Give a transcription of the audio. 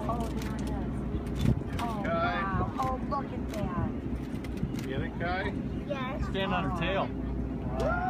Oh, there it is. Oh, Kai. wow. Oh, look at that. Get it, Kai? Yes. Stand on her tail.